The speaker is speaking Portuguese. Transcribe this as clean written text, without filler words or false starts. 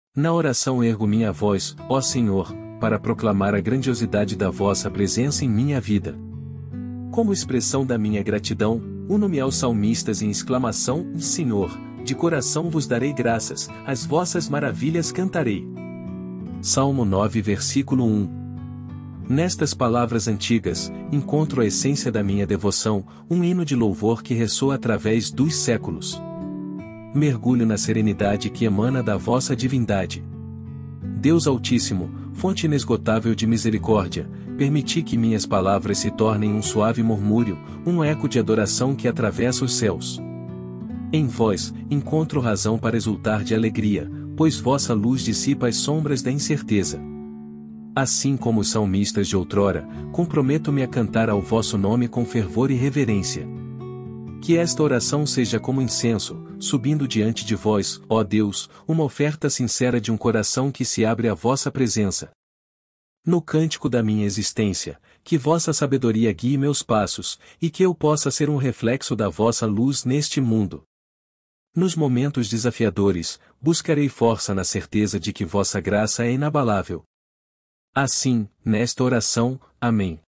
Na oração ergo minha voz, ó Senhor, para proclamar a grandiosidade da vossa presença em minha vida. Como expressão da minha gratidão, uno-me aos salmistas em exclamação: Senhor, de coração vos darei graças, as vossas maravilhas cantarei. Salmo 9 versículo 1. Nestas palavras antigas, encontro a essência da minha devoção, um hino de louvor que ressoa através dos séculos. Mergulho na serenidade que emana da vossa divindade. Deus Altíssimo, fonte inesgotável de misericórdia, permiti que minhas palavras se tornem um suave murmúrio, um eco de adoração que atravessa os céus. Em vós, encontro razão para exultar de alegria, pois vossa luz dissipa as sombras da incerteza. Assim como os salmistas de outrora, comprometo-me a cantar ao vosso nome com fervor e reverência. Que esta oração seja como incenso, subindo diante de vós, ó Deus, uma oferta sincera de um coração que se abre à vossa presença. No cântico da minha existência, que vossa sabedoria guie meus passos, e que eu possa ser um reflexo da vossa luz neste mundo. Nos momentos desafiadores, buscarei força na certeza de que vossa graça é inabalável. Assim, nesta oração, amém.